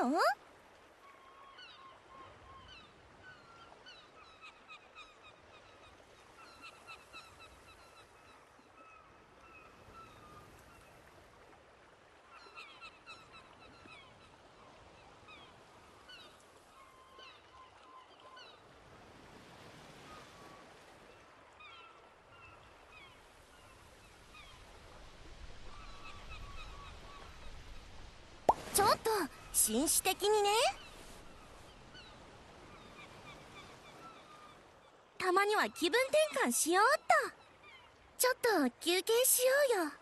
の？ちょっと紳士的にね。たまには気分転換しようっと。ちょっと休憩しようよ。